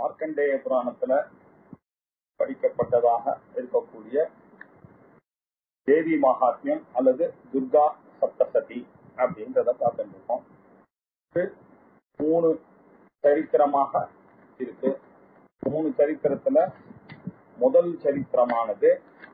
மார்க்கண்டேய புராணத்துல படிக்கப்பட்டதாக இருக்கக்கூடிய தேவி மகாத்மியம் அல்லது துர்கா சப்தசதி அப்படின்றத பார்த்துட்டு இருக்கோம். 3 சரித்திரமாக இருக்கு. 3 சரித்திரத்துல முதல் சரித்திரமானது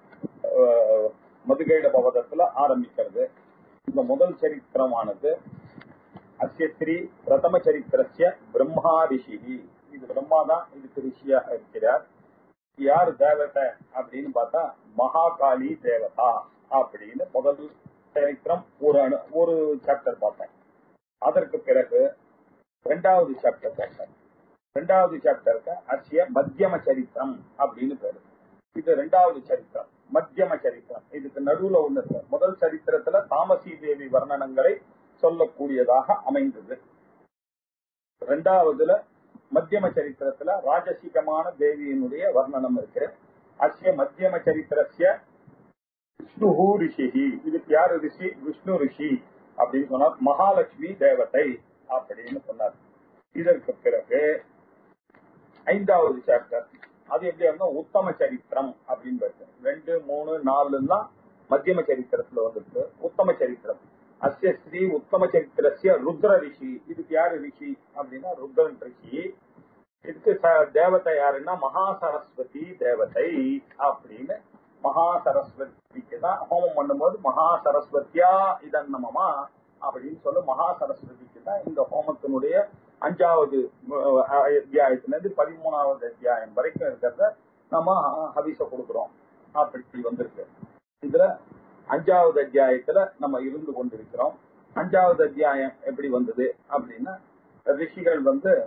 மதுகைட பவதத்துல ஆரம்பிக்கிறது. இந்த முதல் சரித்திரமானது அஸ்யஸ்ரீ பிரதம சரித்திரஸ்ய பிரம்மா ரிஷி. இது பிரம்மா தான் இதுக்கு ரிஷியா இருக்கிறார். யார் தேவதை அப்படின்னு பார்த்தா மகாகாளி தேவதா அப்படின்னு முதல் சரித்திரம் ஒரு சாப்டர் பார்த்தேன். அதற்கு பிறகு 2வது சாப்டர் பார்த்தேன். 2வது சாப்டருக்கு அஸ்ய மத்தியம சரித்திரம் அப்படின்னு பேரு. இது 2வது சரித்திரம், மத்தியம சரித்திரம். இதுக்கு நடுவுல ஒண்ணு இருக்கு. முதல் சரித்திரத்துல தாமசி தேவி வர்ணனங்களை சொல்லக்கூடியதாக அமைந்தது. 2வதுல மத்தியம சரித்திரத்துல ராஜசிகமான தேவியினுடைய வர்ணனம் இருக்கு. அஸ்ய மத்தியம சரித்திரஸ்ய விஷ்ணு ரிஷி. இதுக்கு யாரு ரிஷி? விஷ்ணு ரிஷி அப்படின்னு சொன்னார். மகாலட்சுமி தேவதை அப்படின்னு சொன்னார். இதற்கு பிறகு 5வது சாப்டர் அது எப்படி இருந்தா உத்தம சரித்திரம் அப்படின்னு பேரு. 2, 3, 4 மத்தியம சரித்திரத்துல வந்துருக்கு. உத்தம சரித்திரம் அஸ்ய ஸ்ரீ உத்தம சரித்திரஸ்ய ருத்ர ரிஷி. இதுக்கு யாரு ரிஷி அப்படின்னா ருத்ரன் ரிஷி. இதுக்கு தேவதை யாருன்னா மகா சரஸ்வதி தேவதை அப்படின்னு. மகா சரஸ்வதிக்கு தான் ஹோமம் பண்ணும்போது மகா சரஸ்வதியா இதன் நமமா அப்படின்னு சொல்ல மகா சரஸ்வதிக்கு தான் இந்த ஹோமத்தினுடைய 5வது அத்தியாயத்திலிருந்து 13வது அத்தியாயம் வரைக்கும் இருக்கிறத நம்ம ஹவிச கொடுக்கிறோம். அப்படி வந்திருக்கு. இதுல 5வது அத்தியாயத்துல நம்ம இருந்து கொண்டிருக்கிறோம். 5வது அத்தியாயம் எப்படி வந்தது அப்படின்னா ரிஷிகள்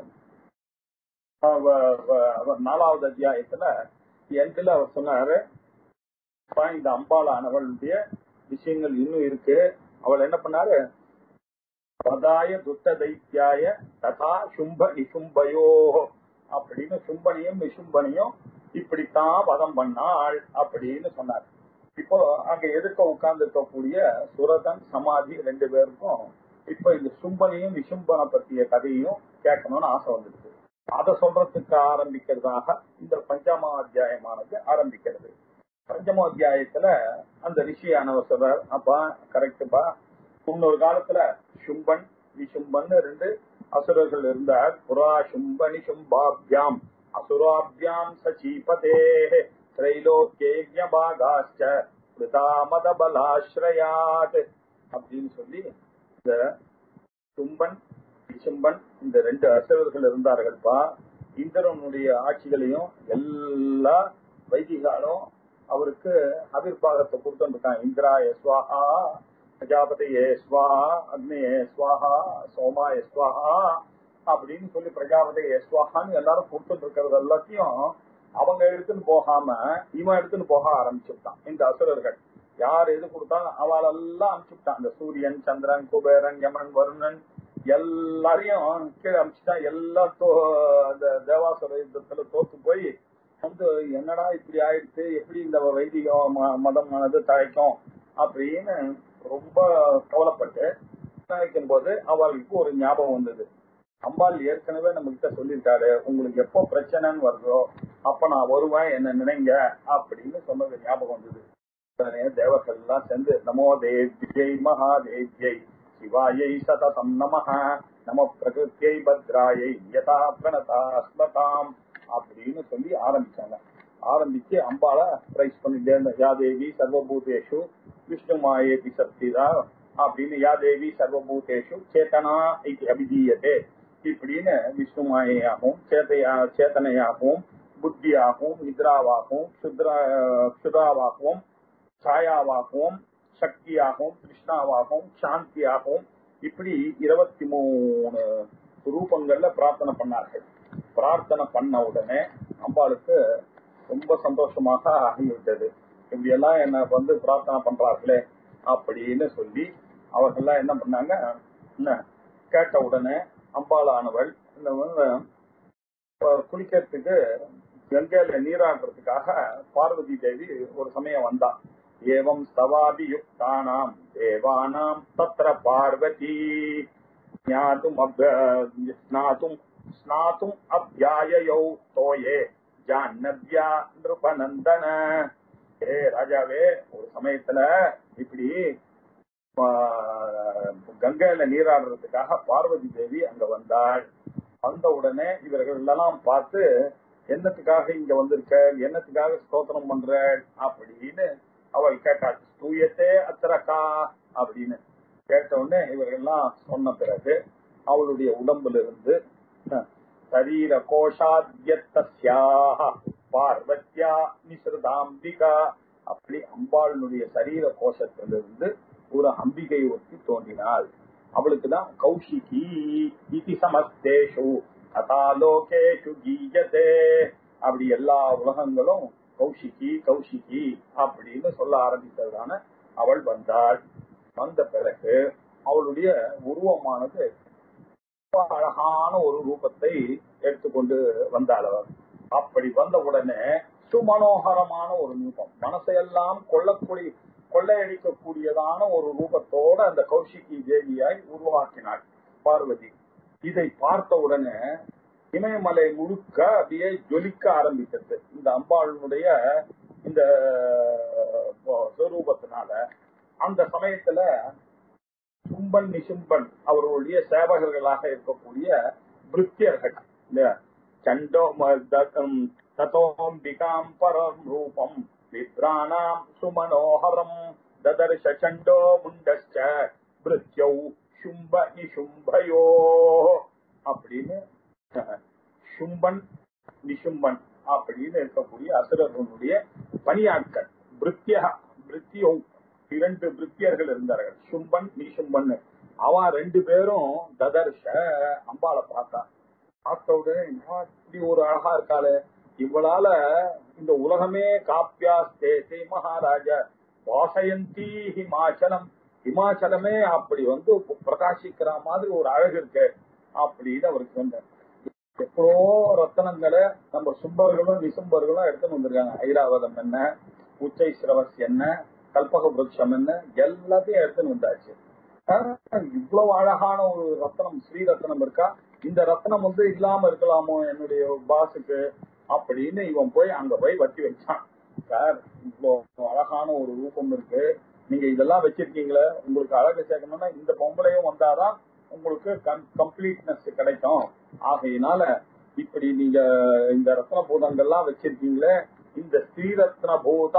4வது அத்தியாயத்துல எண்ட்ல அவர் சொன்னாரு, இந்த அம்பாளானவளுடைய விஷயங்கள் இன்னும் இருக்கு. அவள் என்ன பண்ணாரு? பதாய துட்ட தைத்தியாய ததா சும்ப நிசும்பயோ அப்படின்னு சும்பனையும் நிசும்பனையும் இப்படித்தான் வதம் பண்ணாள் அப்படின்னு சொன்னார். இப்போ அங்க எதிர்க்க உட்கார்ந்து இருக்கக்கூடிய சுரதன் சமாதி 2 பேருக்கும் இப்ப இந்த சும்பனையும் நிசும்பனை பற்றிய கதையும் கேட்கணும்னு ஆசை வந்துருக்கு. அதை சொல்றதுக்கு ஆரம்பிக்கிறதாக இந்த 5ஆம் அத்தியாயமானது ஆரம்பிக்கிறது. 5ஆம் அத்தியாயத்துல அந்த ரிஷியானவர் சொல்றார், அப்பா கரெக்டுப்பா, முன்னொரு காலத்துல சும்பன் நிசும்பன் 2 அசுரர்கள் இருந்தார். புரா சும்பனி சும்பாபியாம் அசுராபியாம் சச்சீபதே திரைலோகேயபாகாச்ச மதபலாஸ்ரயாத் அப்படின்னு சொல்லி இந்த சும்பன் நிசும்பன் இந்த 2 அசுரர்கள் இருந்தார்கள்ப்பா. இந்திரனுடைய ஆட்சிகளையும் எல்லா வைதிகாலும் அவருக்கு அபிர்பாகத்தை கொடுத்துருக்கான். இந்திராய ஸ்வாஹா, பிரஜாபதியே ஸ்வாஹா, அக்னியே ஸ்வாஹா, சோமாய ஸ்வாஹா அப்படின்னு சொல்லி பிரஜாபதியே ஸ்வாஹான்னு எல்லாரும் கொடுத்துட்டு இருக்கிறது எல்லாத்தையும் அவங்க எடுத்துன்னு போகாம இவன் எடுத்துன்னு போக ஆரம்பிச்சுட்டான். இந்த அசுரர்கள் யார் எது கொடுத்தாலும் அவளெல்லாம் அனுப்பிச்சுட்டான். இந்த சூரியன், சந்திரன், குபேரன், யமன், வருணன் எல்லாரையும் கீழே அனுப்பிச்சுட்டான். எல்லாம் அந்த தேவாசுர யுத்தத்துல தோத்து போய் என்னடா இப்படி ஆயிடுச்சு, எப்படி இந்த வைதிக மதமானது தழைக்கும் அப்படின்னு ரொம்ப கவலைப்பட்டு நினைக்கும் போது அவளுக்கு ஒரு ஞாபகம் வந்தது. அம்பாள் ஏற்கனவே நம்ம கிட்ட சொல்லியிருக்காரு, உங்களுக்கு எப்போ பிரச்சனைன்னு வருதோ அப்ப நான் வருவேன், என்ன நினைங்க அப்படின்னு சொன்னது ஞாபகம் வந்தது. தேவர்கள் எல்லாம் சேர்ந்து நமோ தேவ்யை மகாதேவ்யை சிவாயை சததம் நமஹ நம பிரகிருத்யை பத்ராயை யதா பிரணதா ஸ்மதாம் அப்படின்னு சொல்லி ஆரம்பிச்சாங்க. ஆரம்பிச்சு அம்பாளை பிரைஸ் பண்ணிட்டே இருந்த யாதேவி சர்வபூதேஷு விஷ்ணு மாயேதி சக்திதா அப்படின்னு யாதேவி சர்வபூதேஷு சேத்தனா அபிதீயதே இப்படின்னு விஷ்ணு மாயையாகவும் சேத்தனையாகவும் புத்தியாகவும் நித்ராவாகவும் சுதாவாகவும் சாயாவாகவும் சக்தியாகவும் கிருஷ்ணாவாகவும் சாந்தியாகவும் இப்படி 23 ரூபங்கள்ல பிரார்த்தனை பண்ணார்கள். பிரார்த்தனை பண்ண உடனே அம்பாளுக்கு ரொம்ப சந்தோஷமாக ஆகிவிட்டது. இப்படி எல்லாம் என்ன பிரார்த்தனை பண்றார்களே அப்படின்னு சொல்லி அவர்கள்லாம் என்ன பண்ணாங்க, கேட்ட உடனே அம்பாளானவள் இந்த குளிக்கிறதுக்கு கங்கையில நீராடுறதுக்காக பார்வதி தேவி ஒரு சமயம் வந்தா. ஏவம் ஸ்தவாபியுக்தானாம் தேவானாம் தத்ர பார்வதி ஞாதும் ஸ்நாதும் அப்யாயயௌ தோயே ஜான்னவ்யா நிருபநந்தன. ராஜாவே, ஒரு சமயத்துல இப்படி கங்கையில நீராடுறதுக்காக பார்வதி தேவி அங்க வந்தாள். வந்த உடனே இவர்கள் எல்லாம் பார்த்து, என்னத்துக்காக இங்க வந்திருக்க, என்னத்துக்காக ஸ்தோத்திரம் பண்ற அப்படின்னு அவள் கேட்டாள். தூயத்தே அத்தரக்கா அப்படின்னு கேட்ட உடனே இவர்கள்லாம் சொன்ன பிறகு அவளுடைய உடம்புல இருந்து சரீர கோஷாத்யத்யாக பார்வத்யா நிஸ்ருதாம்பிகா, அப்படி அம்பாளுடைய சரீர கோஷத்திலிருந்து ஒரு அம்பிகை ஒத்தி தோன்றினாள். அவளுக்குதான் கௌஷிகி இதி சமஸ்தேஷு அதாலோகேஷு கீயதே, அப்படி எல்லா உலகங்களும் கௌஷிகி கௌஷிகி அப்படின்னு சொல்ல ஆரம்பித்ததான அவள் வந்தாள். வந்த பிறகு அவளுடைய உருவமானது அழகான ஒரு ரூபத்தை எடுத்துக்கொண்டு வந்தாள். அவர் அப்படி வந்த உடனே சுமனோகரமான ஒரு ரூபம், மனசையெல்லாம் கொள்ளையடிக்கக்கூடியதான ஒரு ரூபத்தோட அந்த கௌஷிகி தேவியாய் உருவாக்கினாள் பார்வதி. இதை பார்த்த உடனே இமயமலை முழுக்க அப்படியே ஜொலிக்க ஆரம்பித்தது இந்த அம்பாளுடைய இந்த சொரூபத்தினால. அந்த சமயத்துல சும்பன் நிசும்பன் அவர்களுடைய சேவகர்களாக இருக்கக்கூடிய பிருத்தியர்கள் இல்லையா, சண்டோ ததோம்பிகாம் பரம் ரூபம் விப்ராணாம் சுமனோஹரம் ததர்ஷ சண்டோ முண்டஸ்ச பிருத்யௌ சும்ப நிசும்பயோ அப்படின்னு சும்பன் நிசும்பன் அப்படின்னு இருக்கக்கூடிய அசுரர்களுடைய பணியாட்கள் பிருத்தியோ இரண்டு பிருத்தியர்கள் இருந்தார்கள், சும்பன் நிசும்பன். அவன் ரெண்டு பேரும் ததர்ஷ அம்பாளை பார்த்தா. பார்த்த உடனே இப்படி ஒரு அழகா இருக்காளே, இவளால இந்த உலகமே காப்பியாஸ்தே மகாராஜா வாசயந்தி ஹிமாச்சலம், இமாச்சலமே அப்படி பிரகாசிக்கிற மாதிரி ஒரு அழகு இருக்கு அப்படின்னு அவருக்கு சொன்னார். எப்போ ரத்தனங்களை நம்ம சும்பர்களும் நிசும்பர்களும் எடுத்துன்னு வந்திருக்காங்க. ஐராவதம் என்ன, உச்சை சிரவஸ் என்ன, கல்பக விருட்சம் என்ன, எல்லாத்தையும் எடுத்துன்னு வந்தாச்சு. இவ்வளவு அழகான ஒரு ரத்தனம் ஸ்ரீரத்னம் இருக்கா, இந்த ரத்னம் இல்லாம இருக்கலாமோ என்னுடைய பாசுக்கு அப்படின்னு இவன் போய் அங்க போய் வட்டி வச்சான். சார், இவ்வளவு அழகான ஒரு ரூபம் இருக்கு, நீங்க இதெல்லாம் வச்சிருக்கீங்களே, உங்களுக்கு அழகு சேர்க்கணும்னா இந்த பொம்பளையும் வந்தாதான் உங்களுக்கு கம்ப்ளீட்னஸ் கிடைக்கும். ஆகையினால இப்படி நீங்க இந்த ரத்ன பூதங்கள்லாம் வச்சிருக்கீங்களே, இந்த ஸ்ரீரத்ன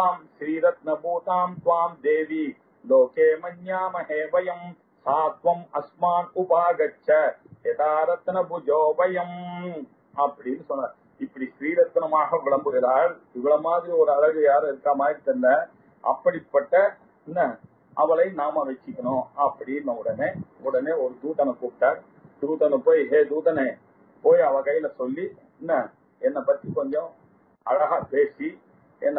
பூதாம் துவாம் தேவி லோகே மன்யாமஹே வயம் சாத்வம் அஸ்மான் உபாகச்ச யதா ரத்ன புஜோபயம் அப்படின்னு சொன்னார். இப்படி ஸ்ரீரத்னமாக விளம்புகிறாள். இவ்வளவு மாதிரி ஒரு அழகு யாரும் இருக்கா மாதிரி தெரியல. அப்படிப்பட்ட என்ன அவளை நாம வச்சுக்கணும் அப்படின்னு உடனே ஒரு தூதனை கூப்பிட்டார். தூதனை போய், ஹே தூதனே, போய் அவ கையில சொல்லி என்னை பத்தி கொஞ்சம் அழகா பேசி என்ன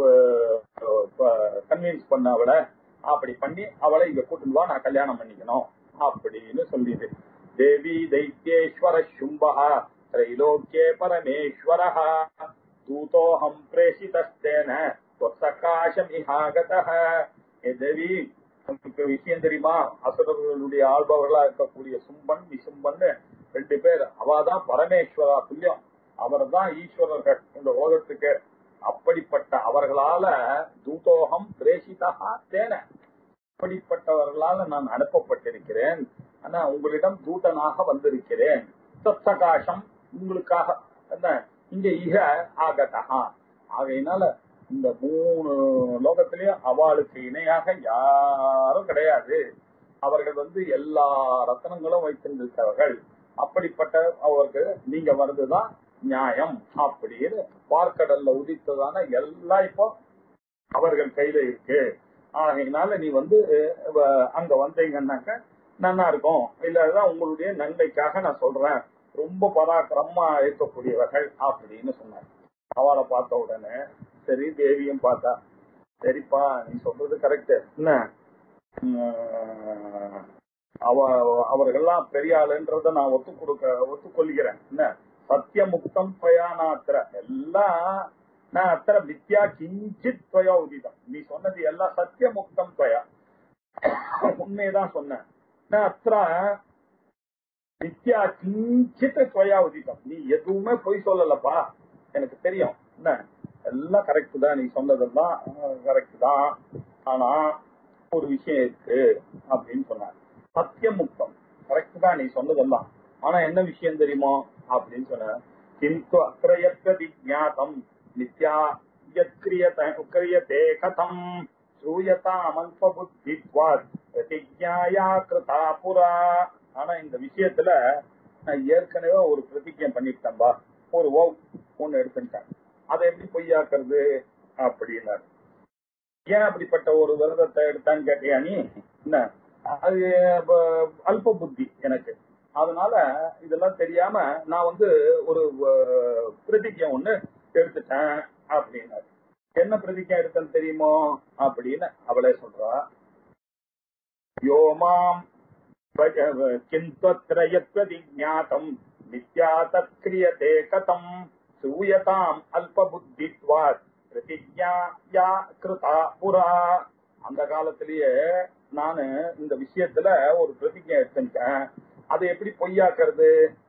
கன்வின்ஸ் பண்ண அவளை, அப்படி பண்ணி அவளை இங்க கூட்டிட்டு வா, நான் கல்யாணம் பண்ணிக்கணும் அப்படின்னு சொல்லிட்டு. தேவி தைத்யேஸ்வர சும்பஹ திரைலோக்கியே பரமேஸ்வரஹ தூதோஹம் பிரேஷிதஸ்தேன த்வசகாசம் இஹாகதஹ. தேவி, உங்களுக்கு விஷயம் தெரியுமா, அசுரர்களுடைய ஆள்பவர்களா இருக்கக்கூடிய சும்பன் நிசும்பன் ரெண்டு பேர், அவாதான் பரமேஸ்வரா துல்லியம், அவர் தான் ஈஸ்வரர்கள் இந்த உலகத்துக்கு. அப்படிப்பட்ட அவர்களால தூதோகம் பிரேஷிதா தேன, அப்படிப்பட்டவர்களால நான் அனுப்பப்பட்டிருக்கிறேன். ஆனா உங்களிடம் தூதனாக வந்திருக்கிறேன். சத்சகாசம், உங்களுக்காக என்ன இங்க இக ஆகதா. ஆகையினால இந்த 3 லோகத்திலேயும் அவளுக்கு இணையாக யாரும் கிடையாது. அவர்கள் எல்லா ரத்தனங்களும் வைத்திருந்தவர்கள். அப்படிப்பட்ட அவருக்கு நீங்க வர்றதுதான் நியாயம் அப்படின்னு பார்க்கடல்ல உதித்ததான எல்லாம் இப்போ அவர்கள் கையில இருக்கு. ஆகையினால நீ அங்க வந்தீங்கன்னாக்க நல்லா இருக்கும். இல்லதான் உங்களுடைய நன்மைக்காக நான் சொல்றேன், ரொம்ப பராக்கிரமமா இருக்கக்கூடியவர்கள் அப்படின்னு சொன்னார். அவளை பார்த்த உடனே சரி, தேவியும் பார்த்தா, சரிப்பா நீ சொல்றது கரெக்ட், என்ன அவர்கள்லாம் பெரிய ஆளுன்றத நான் ஒத்துக்கொள்கிறேன். என்ன சத்தியமுக்தம் பயானாத்திர எல்லாம் நான் அத்தர வித்யா கிஞ்சித் துவயா உதிதம். நீ சொன்னது எல்லாம் சத்தியமுக்தம் துவயா, உண்மையதான் சொன்னேன். நான் அத்தர நித்யா கிஞ்சித்த சுயா உதித்தம். நீ எதுவுமே பொய் சொல்லலப்பா, எனக்கு தெரியும், என்ன எல்லாம் கரெக்ட் தான், நீ சொன்னதெல்லாம் கரெக்ட் தான், ஆனா ஒரு விஷயம் இருக்கு அப்படின்னு சொன்னார். சத்தியம் முக்தம், கரெக்ட் தான் நீ சொன்னதெல்லாம், ஆனா என்ன விஷயம் தெரியுமோ அப்படின்னு சொன்ன. கிந்து அக்ரயத்வதிஜ்ஞாதம் நித்யா யத்கிரியதே கதம் ஸ்ரூயதாம் அல்பபுத்தித்வாத் பிரதிஜ்ஞாயா கிருதா புரா. ஆனா இந்த விஷயத்துல நான் ஏற்கனவே ஒரு பிரதிஜை பண்ணிட்டேன்பா, ஒரு ஒண்ணு எடுத்துட்டேன், அதை எப்படி பொய்யாக்குறது அப்படின்னாரு. ஏன் அப்படிப்பட்ட ஒரு விரதத்தை எடுத்தான்னு கேட்டியா நீ? என்ன அது அல்ப புத்தி எனக்கு, அதனால இதெல்லாம் தெரியாம நான் ஒரு பிரதிஜை ஒண்ணு எடுத்துட்டேன் அப்படின்னாரு. என்ன பிரதிஜை எடுத்தேன்னு தெரியுமோ அப்படின்னு அவளே சொல்றா. யோமாம் கிந்த்வத்ரயத்வதிஜ்ஞாதம் நித்யா தத்க்ரியதே கதம் சூயதாம் அல்பபுத்தித்வாத் பிரதிஜ்ஞாயா கிருதா புரா. அந்த காலத்திலேயே நானு இந்த விஷயத்துல ஒரு பிரதிஜை எடுத்துட்டேன், அதை எப்படி பொய்யாக்குறது?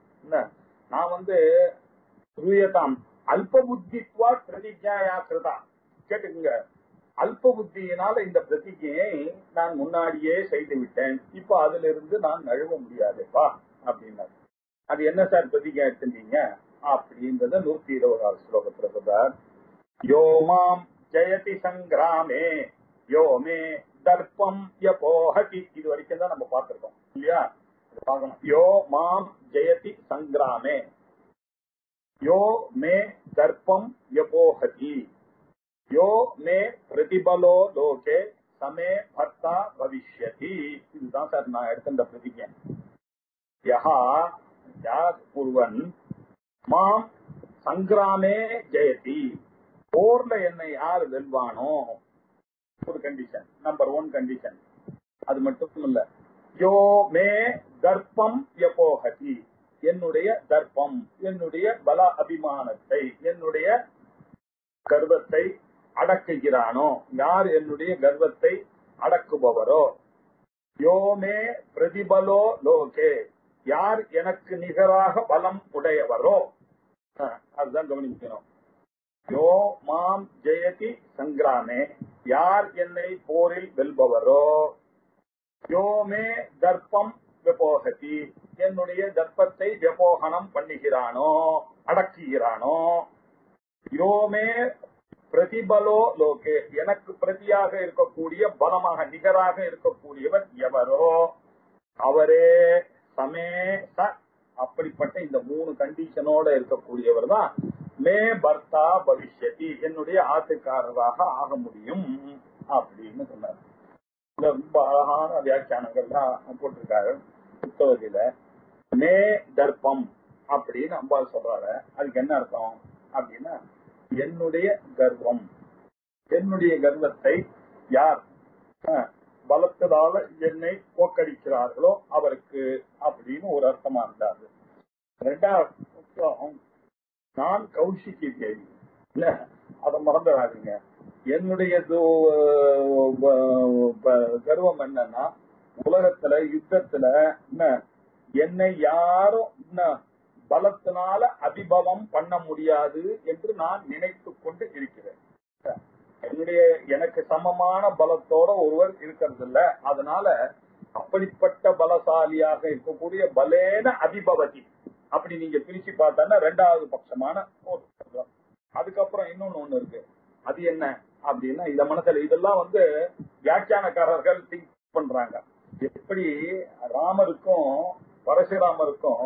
நான் சூயதாம் அல்பபுத்தித்வாத் பிரதிஜ்ஞாயா கிருதா. கேட்டுக்குங்க, அல்ப புத்தியினால இந்த பிரதிஜையை நான் முன்னாடியே செய்து விட்டேன், இப்ப அதுல இருந்து நான் நழுவ முடியாதுப்பா அப்படின்னாரு. அது என்ன சார் பிரதிஜை எடுத்துட்டீங்க அப்படின்றத 120வது ஸ்லோகத்துல சொல்றார். யோமாம் ஜெயதி சங்கிராமே யோமே தர்ப்பம் யபோஹதி. இது வரைக்கும் தான் நம்ம பார்த்திருக்கோம் இல்லையா? பார்க்கணும். யோ மாம் ஜெயதி சங்கிராமே யோ மே தர்ப்பம் யபோஹதி யோ மே பிரதிபலோ லோகே சமே பர்த்தா பவிஷ்யதி. இதுதான் சார் நான் எடுத்த பிரதிஜை. யஹா யார் ஒருவன் மாம் சங்கிராமே ஜெயதி, போர்ல என்னை யார் வெல்வானோ, ஒரு கண்டிஷன், நம்பர் 1 கண்டிஷன். அது மட்டும் இல்ல, யோ மே தர்ப்பம் யபோஹதி, என்னுடைய தர்ப்பம், என்னுடைய பல அபிமானத்தை, என்னுடைய கர்வத்தை அடக்குகிறானோ, யார் என்னுடைய கர்வத்தை அடக்குபவரோ, யோமே பிரதிபலோ லோகே, யார் எனக்கு நிகராக பலம் உடையவரோ, அதுதான் கவனிக்கணும். யோ மாம் ஜெயதி சங்கிராமே, யார் என்னை போரில் வெல்பவரோ, யோமே தர்ப்பம் விபோகதி, என்னுடைய தர்ப்பத்தை விபோகனம் பண்ணுகிறானோ, அடக்குகிறானோ, யோமே பிரதிபலோ லோகே, எனக்கு பிரதியாக இருக்கக்கூடிய பலமாக நிகராக இருக்கக்கூடியவர் எவரோ அவரே சமே ச. அப்படிப்பட்ட இந்த 3 கண்டிஷனோட இருக்கக்கூடியவர் தான் மே பர்த்தா பவிஷ்யதி, என்னுடைய ஆத்துக்காரராக ஆக முடியும் அப்படின்னு சொன்னார். ரொம்ப அழகான வியாக்கியானங்கள்லாம் போட்டிருக்காரு புத்தகத்தில. மே தர்ப்பம் அப்படின்னு அம்பாள் சொல்றாரு. அதுக்கு என்ன அர்த்தம் அப்படின்னா, என்னுடைய கர்வம், என்னுடைய கர்வத்தை யார் பலத்ததால என்னை போக்கடிக்கிறார்களோ அவருக்கு அப்படின்னு ஒரு அர்த்தமா இருந்தாரு. 2வது, நான் கௌஷிகி தேவி இல்ல, அதை மறந்துடாதீங்க. என்னுடைய கர்வம் என்னன்னா, உலகத்துல யுத்தத்துல என்னை யாரும் பலத்தினால அபிபவம் பண்ண முடியாது என்று நான் நினைத்து கொண்டு இருக்கிறேன். எனக்கு சமமான பலத்தோட ஒருவர் இருக்கிறது இல்ல, அதனால அப்படிப்பட்ட பலசாலியாக இருக்கக்கூடிய பலேன அபிபவதி அப்படி நீங்க பிரிச்சு பார்த்தா 2வது பட்சமான. அதுக்கப்புறம் இன்னொன்னு இருக்கு, அது என்ன அப்படின்னா, இத மனசுல இதெல்லாம் வியாக்கியானக்காரர்கள் திங்க் பண்றாங்க. எப்படி ராமருக்கும் பரசுராமருக்கும்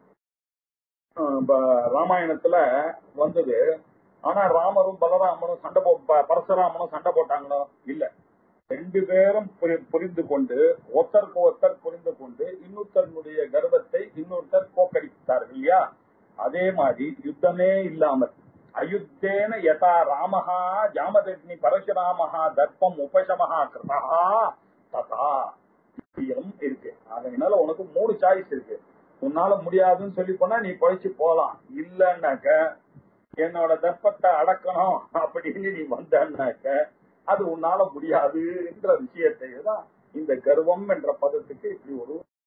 ராமாயணத்துல வந்தது, ஆனா ராமரும் பலராமனும் பரசுராமனும் சண்டை போட்டாங்களோ இல்ல. 2 பேரும் புரிந்து கொண்டு, ஒருத்தருக்கு ஒருத்தர் புரிந்து கொண்டு இன்னொருத்தருடைய கர்வத்தை இன்னொருத்தர் போக்கடித்தார்கள் இல்லையா? அதே மாதிரி யுத்தமே இல்லாமல் அயுத்தேன யதா ராமஹா ஜாமதக்னி பரசுராமஹா தர்ப்பம் உபசமஹா கிருதா ததா இருக்கு. அதனால உனக்கு 3 சாய்ஸ் இருக்கு. உன்னால முடியாதுன்னு சொல்லி போனா நீ பழிச்சு போலாம், இல்லன்னாக்க என்னோட தர்ப்பத்தை அடக்கணும் அப்படின்னு நீ வந்தாக்க அது உன்னால முடியாது என்ற விஷயத்தை தான் இந்த கர்வம் என்ற பதத்துக்கு இப்படி ஒரு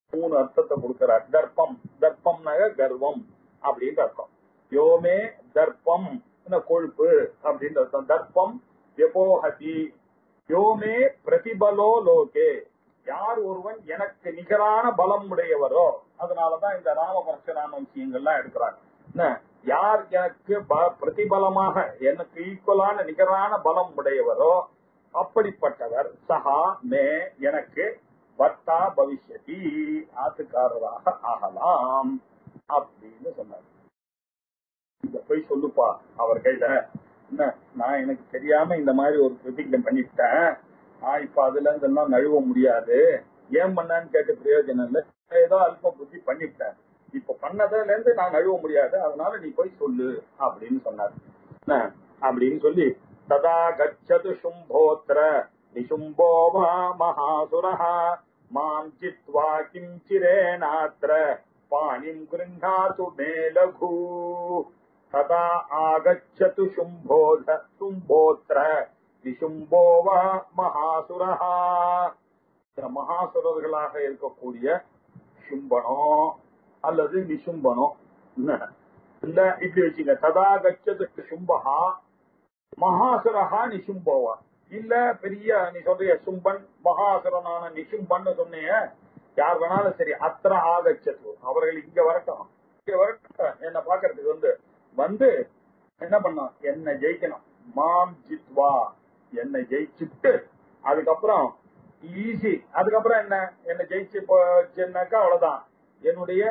3 அர்த்தத்தை கொடுக்கிறார். தர்ப்பம், தர்ப்பம்னாக கர்வம் அப்படின்ற அர்த்தம். யோமே தர்ப்பம் கொழுப்பு அப்படின்ற அர்த்தம். தர்ப்பம் வெபோஹதி யோமே பிரதிபலோ லோகே, யார் ஒருவன் எனக்கு நிகரான பலம் உடையவரோ, அதனாலதான் இந்த ராம பரசுராம விஷயங்கள்லாம் எடுக்கிறாங்க. யார் எனக்கு பிரதிபலமாக எனக்கு ஈக்குவலான நிகரான பலம் உடையவரோ அப்படிப்பட்டவர் சஹா மே எனக்கு வர்த்தா பவிஷ்யதி, ஆத்துக்காரராக ஆகலாம் அப்படின்னு சொன்னார். இத போய் சொல்லுப்பா அவர் கையில, என்ன நான் எனக்கு தெரியாம இந்த மாதிரி ஒரு பிரதிஜை பண்ணிட்டேன், இப்ப அதுல இருந்தெல்லாம் நழுவ முடியாது, ஏன் பண்ணான்னு கேட்ட பிரயோஜனம் இல்ல, ஏதோ அல்ப புத்தி பண்ணிட்டேன், இப்ப பண்ணதுல இருந்து நான் நழுவ முடியாது, அதனால நீ போய் சொல்லு அப்படின்னு சொன்னார். அப்படின்னு சொல்லி ததா கச்சது சும்போத்ர நிசும்போ மகாசுரஹ மாம் சித்வா கிஞ்சிரேனாத்ர பாணிம் கிருஹாது மே லகு ததா ஆகச்சது சும்போத்ர நிசும்போ மகாசுரஹ. மகாசுரர்களாக இருக்கக்கூடிய சும்பனோ அல்லது நிசும்பனோ இல்ல இப்படி வச்சுங்க. ததா கச்சது சும்பஹா மகாசுரஹா நிசும்போவா, இல்ல பெரிய நீ சொல்றிய சும்பன் மகாசுரனான நிசும்பன் சொன்னிய, யார் வேணாலும் சரி, அத்திர ஆகச்சது அவர்கள் இங்க வரட்டும், இங்க வரட்டும், என்ன பாக்குறதுக்கு வந்து என்ன பண்ணும், என்ன ஜெயிக்கணும். மாம் ஜித்வா, என்னை ஜெயிச்சுட்டு அதுக்கப்புறம் ஈஸி, அதுக்கப்புறம் என்ன ஜெயிச்சுனாக்கா அவ்வளவுதான், என்னுடைய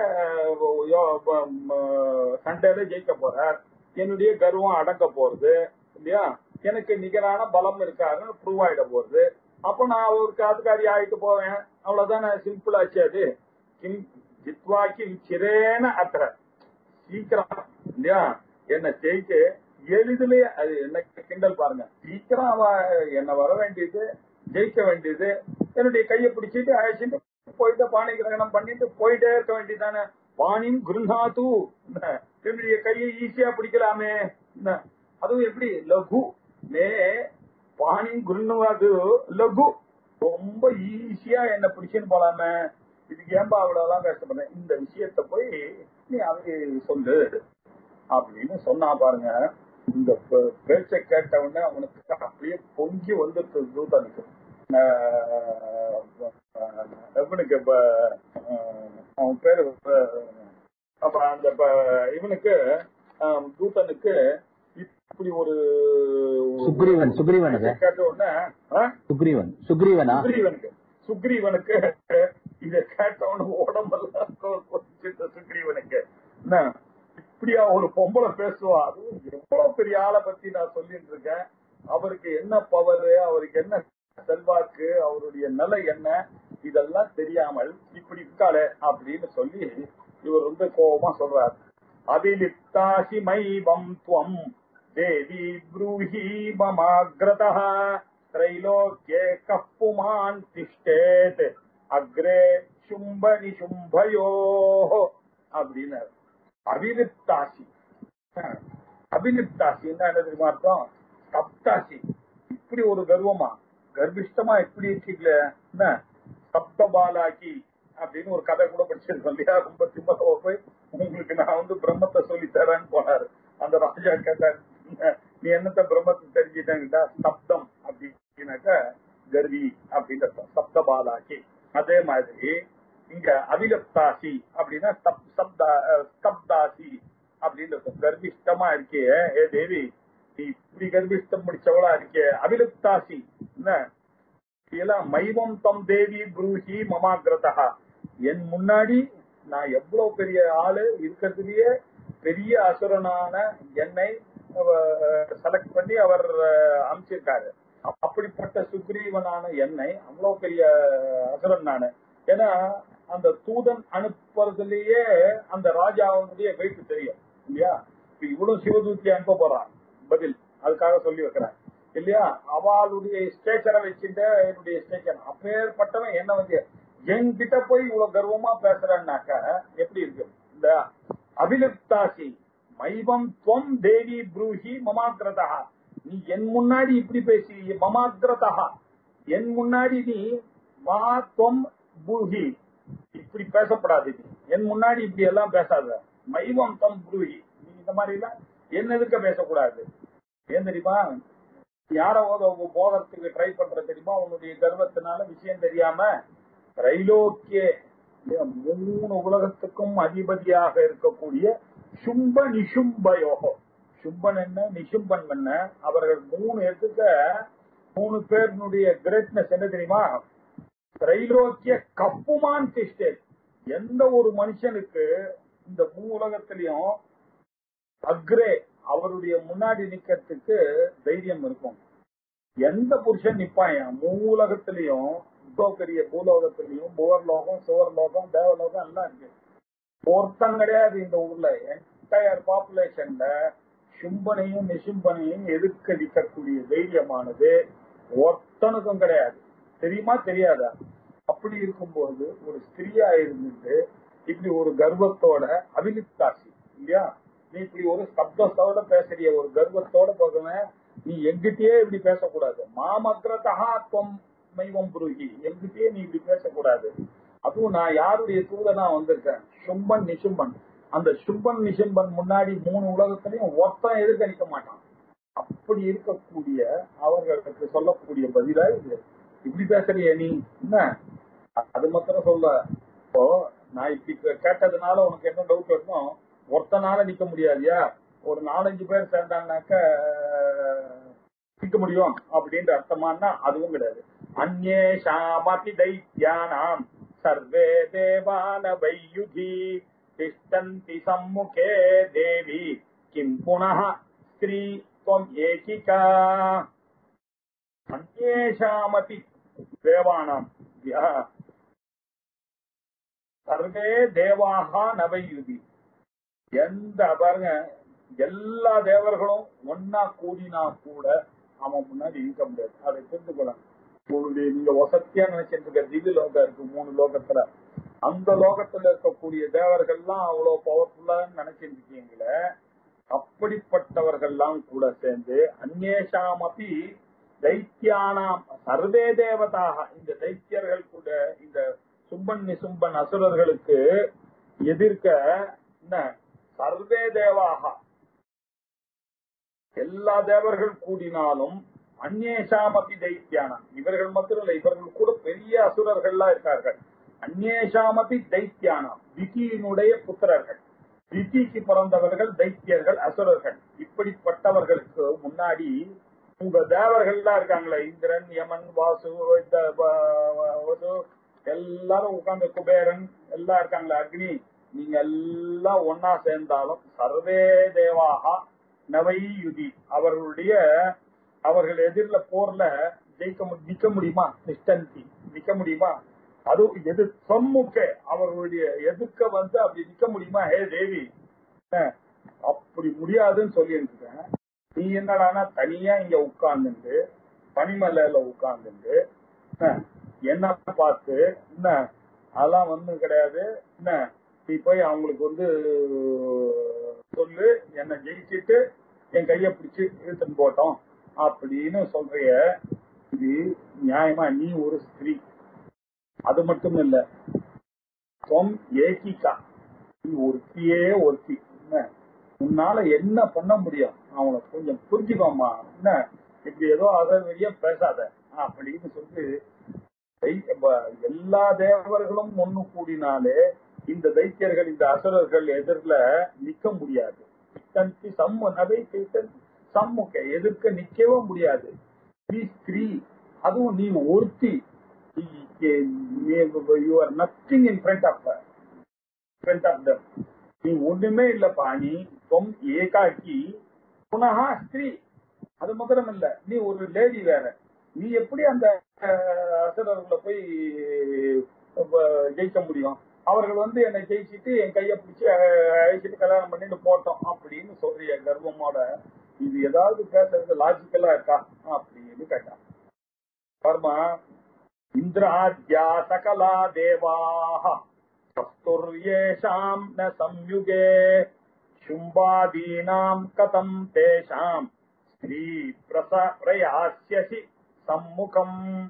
சண்டையில ஜெயிக்க போறார், என்னுடைய கர்வம் அடங்க போறது இல்லையா, எனக்கு நிகரான பலம் இருக்காருன்னு ப்ரூவ் ஆயிட போறது, அப்ப நான் அவருக்கு அதிகாரி ஆயிட்டு போவேன், அவ்வளவுதானே, சிம்பிள் ஆச்சு. அது கிம் ஜித்வா கிம் சிரேன அத்திர, சீக்கிரம் இல்லையா என்ன ஜெயிச்சு எளிதிலே, அது என்ன கிண்டல் பாருங்க, சீக்கிரம் என்ன வர வேண்டியது, ஜெயிக்க வேண்டியது, என்னுடைய கையை பிடிச்சிட்டு அழைச்சிட்டு போயிட்டு பாணி கிரகணம் பண்ணிட்டு போயிட்டே இருக்க வேண்டியதானே. பாணின் குருநாது, என்னுடைய கையை ஈஸியா பிடிக்கலாமே, அதுவும் எப்படி லகு மே பாணின் குருநாது லகு, ரொம்ப ஈஸியா என்ன பிடிச்சுன்னு போலாமே, இதுக்கு ஏன்பா அவ்வளவு கஷ்டப்படுறேன், இந்த விஷயத்த போய் நீ அவரு சொல்லு அப்படின்னு சொன்னா பாருங்க. இந்த பேச்சை கேட்ட உடனே அவனுக்கு அப்படியே பொங்கி வந்துட்டு தூதனுக்கு, இவனுக்கு இப்ப அவன் பேரு அப்ப அந்த இவனுக்கு தூதனுக்கு இப்படி ஒரு கேட்ட உடனே சுக்ரீவனுக்கு இத கேட்ட உடனே உடம்பெல்லாம் சுக்ரீவனுக்கு என்ன இப்படியா ஒரு பொம்பளை பேசுவா, அதுவும் எவ்வளவு பெரிய ஆளை பத்தி நான் சொல்லிட்டு இருக்கேன், அவருக்கு என்ன பவரு, அவருக்கு என்ன செல்வாக்கு, அவருடைய நிலை என்ன, இதெல்லாம் தெரியாமல் இப்படி இருக்காளே அப்படின்னு சொல்லி இவர் கோபமா சொல்றார். அபிலிப்தாசி மைவம் துவம் தேவி ப்ரூஹி மமாக்ரதஹ த்ரைலோக்யே கப்புமான் திஷ்டேத் அக்ரே சும்ப நிசும்பயோஹ அப்படின்னு. அபிலிப்தாசி, அபிலிப்தாசி என்ன தெரியுமா அர்த்தம், சப்தாசி, இப்படி ஒரு கர்வமா கர்ப்பிஷ்டமா இப்படி இருக்கீங்களே, என்ன சப்த பாலாக்கி அப்படின்னு ஒரு கதை கூட படிச்சிருக்கோம் இல்லையா, ரொம்ப சிம்மத்தவ போய் உங்களுக்கு நான் பிரம்மத்தை சொல்லி தரேன்னு போனாரு. அந்த ராஜா கேட்டார், நீ என்னத்த பிரம்மத்தை தெரிஞ்சுட்டாங்கிட்டா, சப்தம் அப்படின்னாக்க கர்வி அப்படின்ற சப்த பாலாக்கி. அதே மாதிரி இங்க அபிலப்தாசி அப்படின்னா ஸ்தப்தாசி அப்படின்னு கர்ப்பிஷ்டமா இருக்கே, ஏ தேவி நீ இப்படி கர்ப்பிஷ்டம் முடிச்சவளா இருக்கே, அபிலப்தாசி என்ன மைவம் தம் தேவி ப்ரூஹி மமாக்ரதா, என் முன்னாடி நான் எவ்வளவு பெரிய ஆளு இருக்கிறதுலயே பெரிய அசுரனான என்னை செலக்ட் பண்ணி அவர் அமைச்சிருக்காரு, அப்படிப்பட்ட சுக்ரீவனான என்னை அவ்வளவு பெரிய அசுரன் நானு. ஏன்னா அந்த தூதன் அனுப்புறதுலயே அந்த ராஜாவுடைய வெயிட் தெரியும் இல்லையா, இப்ப இவ்வளவு சிவதூத்தி அனுப்ப போறான் பதில், அதுக்காக சொல்லி வைக்கிறேன் இல்லையா, அவளுடைய ஸ்டேச்சரை வச்சுட்டு என்னுடைய ஸ்டேச்சர் அப்பேற்பட்டவன் என்ன என்கிட்ட போய் இவ்வளவு கர்வமா பேசுறேன்னாக்க எப்படி இருக்கு. இந்த அபிலிப்தாசி மைவம் துவம் தேவி ப்ரூஹி மமாக்ரதா, நீ என் முன்னாடி இப்படி பேசி, மமாக்ரதா என் முன்னாடி நீ மா துவம் பூஹி இப்படி பேசப்படாது, என் முன்னாடி இப்படி எல்லாம் பேசாத, மைவம் தம் புருகி, நீ இந்த மாதிரி எல்லாம் என்ன எதுக்க பேசக்கூடாது. ஏன் தெரியுமா, யாரோ போதத்துக்கு ட்ரை பண்ற தெரியுமா, உன்னுடைய கர்வத்தினால விஷயம் தெரியாம திரைலோக்கிய 3 உலகத்துக்கும் அதிபதியாக இருக்கக்கூடிய சும்ப நிசும்பயோகம், சும்பன் என்ன நிசும்பன் என்ன, அவர்கள் 3 பேருடைய கிரேட்னஸ் என்ன தெரியுமா, திரைலோக்கிய கப்புமான் சிஸ்டர். எந்த ஒரு மனுஷனுக்கு இந்த 3 உலகத்திலையும் அக்ரே அவருடைய முன்னாடி நிக்கிறதுக்கு தைரியம் இருக்கும், எந்த புருஷன் நிப்பாயா 3 உலகத்திலையும், பெரிய பூலோகத்திலையும், புவர்லோகம், சுவர்லோகம், தேவலோகம் எல்லாம் இருக்கு, ஒருத்தம் கிடையாது இந்த ஊர்ல என்டையர் பாப்புலேஷன்ல சும்பனையும் நிசும்பனையும் எதிர்க்கடிக்கக்கூடிய தைரியமானது ஒருத்தனுக்கும் கிடையாது. தெரியுமா தெரியாதா? அப்படி இருக்கும்போது ஒரு ஸ்திரீயா இருந்துட்டு இப்படி ஒரு கர்வத்தோட அபிலிப்தாசி இல்லையா, நீ இப்படி ஒரு சப்தத்தோட பேசுறிய, ஒரு கர்வத்தோட போதுமே, நீ எங்கிட்டயே இப்படி பேசக்கூடாது. மாமக்ரதா தொம் மைவம் புருகி, எங்கிட்டயே நீ இப்படி பேசக்கூடாது. அதுவும் நான் யாருடைய தூதனா வந்திருக்கேன், சும்பன் நிசும்பன். அந்த சும்பன் நிசும்பன் முன்னாடி 3 உலகத்திலையும் ஒருத்தன் எதிர்கணிக்க மாட்டான். அப்படி இருக்கக்கூடிய அவர்களுக்கு சொல்லக்கூடிய பதிலா இது. இப்படி பேசுறிய நீ என்ன, அது மாத்திரம் சொல்ல. இப்போ நான் இப்படி கேட்டதுனால உனக்கு என்ன டவுட் வரணும், ஒருத்தனால நிக்க முடியாதியா, ஒரு 4-5 பேர் சேர்ந்தாங்கனாக்க நிக்க முடியும் அப்படின்ற அர்த்தமானா அதுவும் கிடையாது. அந்நேஷாமபி தைத்யானாம் சர்வே தேவான வையுதி திஷ்டந்தி சம்முகே தேவி கிம் புனः ஸ்ரீ त्वम् ஏகிகா. அந்நேஷாமபி தேவானாம் சர்வே தேவாக நவையுதி, எந்த பாருங்க எல்லா தேவர்களும் ஒன்னா கூடினா கூட அவன் முன்னாடி இருக்க முடியாது. அதை தெரிஞ்சுக்கலாம். நீங்க வசத்தியா நினைச்சிட்டு இருக்க திவ்ய லோகம் இருக்கு 3 லோகத்துல, அந்த லோகத்துல இருக்கக்கூடிய தேவர்கள்லாம் அவ்வளவு பவர்ஃபுல்லா நினைச்சிட்டு இருக்கீங்களே, அப்படிப்பட்டவர்கள்லாம் கூட சேர்ந்து அந்நேஷாமபி தைத்தியானாம் சர்வே தேவதாக, இந்த தைத்தியர்கள் கூட இந்த சும்பன் நிசும்பன் அசுரர்களுக்கு எதிர்க்க என்ன சர்வே தேவாக எல்லா தேவர்கள் கூடினாலும் அந்நேஷாமபி தைத்தியானாம், இவர்கள் மட்டும் இல்ல, இவர்கள் கூட பெரிய அசுரர்கள்லாம் இருக்கார்கள். அந்நேஷாமபி தைத்தியானாம், திதியினுடைய புத்திரர்கள், திதிக்கு பிறந்தவர்கள் தைத்தியர்கள் அசுரர்கள். இப்படிப்பட்டவர்களுக்கு முன்னாடி உங்க தேவர்கள்லாம் இருக்காங்களே, இந்திரன், யமன், வாசு, எல்லாரும் உட்கார்ந்து, குபேரன் எல்லாம் இருக்காங்களே, அக்னி, நீங்க எல்லாம் ஒன்னா சேர்ந்தாலும் சர்வே தேவாக நவையுதி, அவர்கள் எதிரில போர்ல நிக்க முடியுமா, நிஷ்டந்தி நிக்க முடியுமா, அதுவும் எது சம்முக அவர்களுடைய எதிர்க்க அப்படி நிக்க முடியுமா, ஹே தேவி, அப்படி முடியாதுன்னு சொல்லியிருக்கேன். நீ என்னடானா தனியா இங்க உட்கார்ந்துட்டு பனிமலையில உட்கார்ந்துட்டு என்ன பார்த்து என்ன அதெல்லாம் கிடையாது, என்ன நீ போய் அவங்களுக்கு சொல்லு, என்னை ஜெயிச்சுட்டு என் கைய பிடிச்சு இழுத்துன்னு போட்டோம் அப்படின்னு சொல்றிய, இது நியாயமா? நீ ஒரு ஸ்திரீ, அது மட்டும் இல்ல, ஏகிகா, நீ ஒருத்தியே ஒருத்தி, என்ன உன்னால என்ன பண்ண முடியும், அவனை கொஞ்சம் புரிஞ்சுக்கோமா, என்ன இப்படி ஏதோ அதை பேசாத அப்படின்னு சொல்லிட்டு எல்லா தேவர்களும் ஒண்ணு கூடினாலே இந்த தைத்தியர்கள் இந்த அசுரர்கள் எதிரில நிக்க முடியாது. சம்முக எதிர்க்க நிக்கவே முடியாது. நீ ஸ்திரீ, அதுவும் நீ ஒருத்தி, you are nothing in front of them. நீ ஒண்ணுமே இல்லப்பா, நீ ஏகாக்கி புனகா ஸ்திரீ, அது மாத்திரம் இல்ல, நீ ஒரு லேடி வேற. நீ எப்படி அந்த அசுரர்களை போய் ஜெயிக்க முடியும்? அவர்கள் என்னை ஜெயிச்சுட்டு என் கைய பிடிச்சி அழைச்சிட்டு கல்யாணம் பண்ணிட்டு போட்டோம் அப்படின்னு சொல்றிய கர்வமோட, இது ஏதாவது பேசுறது லாஜிக்கலா இருக்கா அப்படின்னு கேட்டான். கர்மா இந்திராத்யா சகலா தேவாஹ சஸ்துர்யேஷாம் ந சம்யுகே சும்பாதீனாம் கதம் தேஷாம் ஸ்ரீ பிரயாஸ்யசி சம்முகம்.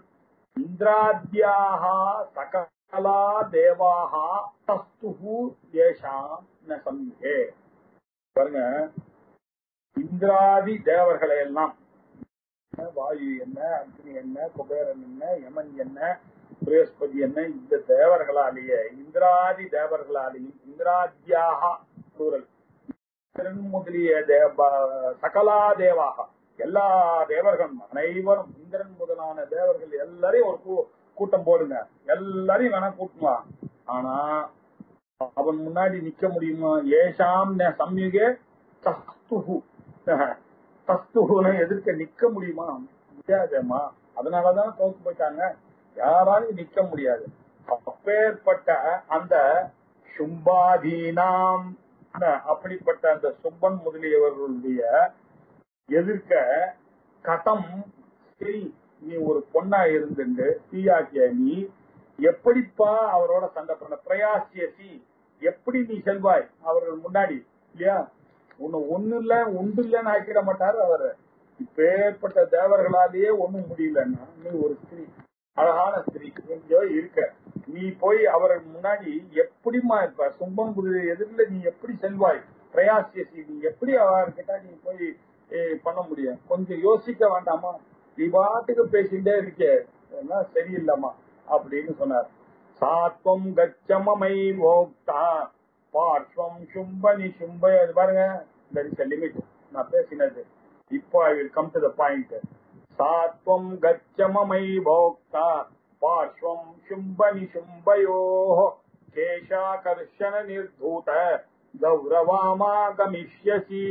இந்திராத்யாக சகலா தேவாக தஸ்துஹு ஏஷாம் ந சம்யே. பாருங்க, இந்திராதி தேவர்களை எல்லாம், வாயு என்ன, அக்னி என்ன, குபேரன் என்ன, யமன் என்ன, பிரகஸ்பதி என்ன, இந்த தேவர்களாலேயே, இந்திராதி தேவர்களாலேயும், இந்திராத்யாக சூழல் முதலிய சகலா தேவாக எல்லா தேவர்களும் அனைவரும், இந்திரன் முதலான தேவர்கள் எல்லாரையும் ஒரு கூட்டம் போடுங்க, எல்லாரையும் வேணா கூட்டுவான். ஆனா அவன் முன்னாடி நிக்க முடியுமா? ஏஷாம் சம்யுகே தஸ்துஹு, தஸ்துஹுன்னு எதிர்க்க நிக்க முடியுமா? முடியாதேமா. அதனாலதான் தோத்து போயிட்டாங்க, யாராலும் நிக்க முடியாது. அப்பேற்பட்ட அந்த சும்பாதீனாம், அப்படிப்பட்ட அந்த சும்பன் முதலியவர்களுடைய எதிர்க்க கதம், சரி நீ ஒரு பொண்ணா இருந்துட்டு தீயாக்கிய நீ எப்படிப்பா அவரோட சண்டை பண்ண பிரயாசியசி, எப்படி நீ செல்வாய் அவர்கள் முன்னாடி? இல்லையா, உன்னை ஒண்ணு இல்ல உண்டு இல்லன்னு ஆக்கிட மாட்டாரு அவரு. இப்பேற்பட்ட தேவர்களாலேயே ஒண்ணும் முடியலன்னா நீ ஒரு ஸ்திரீ, அழகான ஸ்திரீ எங்கேயோ இருக்க, நீ போய் அவர்கள் முன்னாடி எப்படிமா இருப்ப? சும்பம் எதிரில நீ எப்படி செல்வாய்? பிரயாசியசி, நீ எப்படி அவர்கிட்ட நீ போய் பண்ண முடியும்? கொஞ்சம் யோசிக்க வேண்டாமா? நீ பாட்டுக்கு பேசிட்டே இருக்கே, சரியில்லமா அப்படின்னு சொன்னார். சாத்வம் கச்சமமை வோக்தா பார்ஸ்வம் சும்பனி சும்பை. அது பாருங்க, லிமிட் நான் பேசினது. இப்போ I will come to the point. சாத்வம் கச்சமமை வோக்தா பார்ஸ்வம் சும்பனி சும்பயோ கேஷாகர்ஷண நிர்தூத கௌரவாமாகமிஷ்யசி.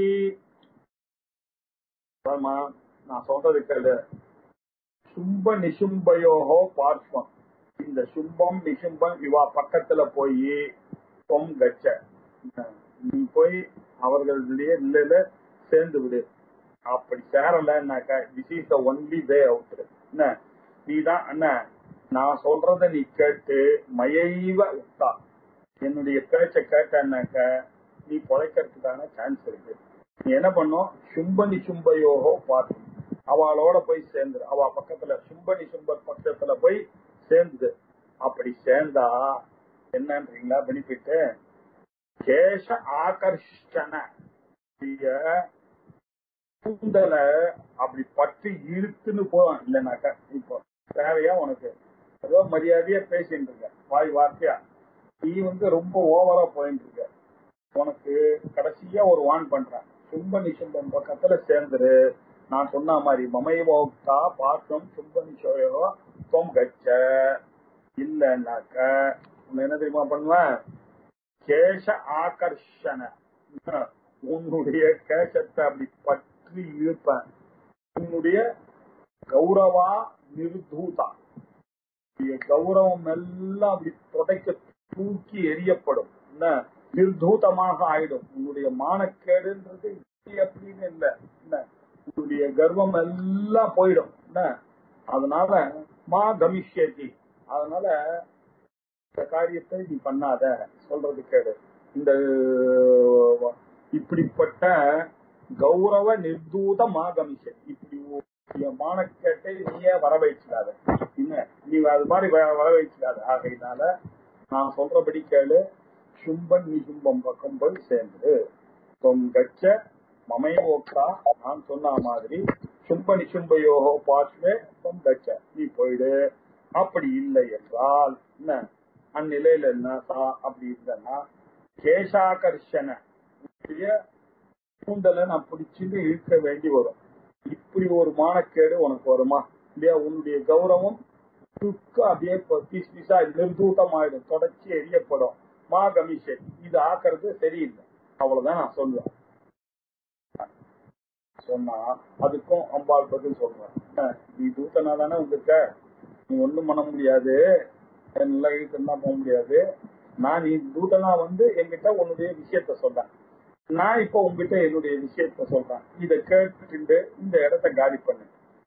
நான் சொல்றது கேளு. சும்ப நிசும்பயோகோ பார்ஸ்வம், இந்த சும்பம் நிசும்பம் இவா பக்கத்துல போய் தொம் கச்ச, நீ போய் அவர்களுடைய இல்ல சேர்ந்து விடு. அப்படி சேரலன்னாக்கா this is the only way out. என்ன நீதான் என்ன நான் சொல்றத நீ கேட்டு மயைவ உத்தா, என்னுடைய பேச்ச கேட்டனாக்க நீ பொழைக்கிறதுக்கான சான்ஸ் இருக்கு. நீ என்ன பண்ணும்? சும்பனி சும்பயோகோ பார்த்து அவளோட போய் சேர்ந்துரு, அவ பக்கத்துல சும்பனி சும்பர் பக்கத்துல போய் சேர்ந்து. அப்படி சேர்ந்தா என்னன்றீங்களா பெனிஃபிட்? கேஷ ஆகர்ஷண, கூந்தலை அப்படி பற்றி இழுத்துன்னு போவான். இல்லைனாக்கா இப்போ தேவையா உனக்கு? ஏதோ மரியாதையா பேசிட்டு இருக்க, வாய் வார்த்தையா நீ ரொம்ப ஓவரா போயிட்டு இருக்க. உனக்கு கடைசியா ஒரு வான் பண்றேன், சும்பனி சும்பன் பக்கத்துல சேர்ந்துரு. நான் சொன்ன மாதிரி மமைவோக்தா பாசம் சும்பனி சோயோ தொம் கச்ச. இல்லைன்னாக்க உன்னை என்ன தெரியுமா பண்ணுவேன்? கேஷ ஆகர்ஷண, உன்னுடைய கேசத்தை அப்படி பற்றி இழுப்பேன். உன்னுடைய கௌரவா நிர்தூதா, கௌரவம் எல்லாம் அப்படி தொடைக்க தூக்கி எரியப்படும். என்ன நிர்தூதமாக ஆயிடும். உன்னுடைய மானக்கேடுன்றது அப்படின்னு இல்லை, என்ன உன்னுடைய கர்வம் எல்லாம் போயிடும். என்ன அதனால மா கமிஷ்யதி, அதனால இந்த காரியத்தை நீ பண்ணாத, சொல்றது கேடு. இந்த இப்படிப்பட்ட கௌரவ நிர்தூத மாகமிஷ, இப்படி மானக்கேட்டை நீயே வரவைச்சிடாத, நீ அது மாதிரி வரவைச்சிடாத. ஆகையினால நான் சொல்றபடி கேளு, சும்பன் நிசும்பம் பக்கம் போய் சேர்ந்து தொங்கச்ச மமையோக்தா, நான் சொன்ன மாதிரி சும்ப நிசும்பயோகோ பாஷ்வே தொங்கச்ச, நீ போயிடு. அப்படி இல்லை என்றால் என்ன அந்நிலையில என்ன அப்படி இல்லைன்னா கேசாகர்ஷண, கூந்தலை நான் பிடிச்சிட்டு இழுக்க வேண்டி வரும். இப்படி ஒரு மானக்கேடு உனக்கு வருமா இல்லையா? உன்னுடைய கௌரவம் அப்படியே பீஸ் பீஸா நிர்தூதமாயிடும், தொடர்ச்சி எரியப்படும். மா கமிஷன், இது ஆக்குறது சரியில்லை. அவ்வளவுதான் நான் சொல்லுவேன். சொன்னா அதுக்கும் அம்பாள் பதில் சொல்றேன். நீ தூத்தனா தானே வந்திருக்க, நீ ஒண்ணும் பண்ண முடியாது, நல்லா இழுத்துனா போக முடியாது. நான் நீ தூதனா என்கிட்ட உன்னுடைய விஷயத்த சொல்றேன், நான் இப்ப உங்ககிட்ட என்னுடைய விஷயத்த சொல்றேன். இதை கேட்டுட்டு இந்த இடத்த காலி பண்ணு.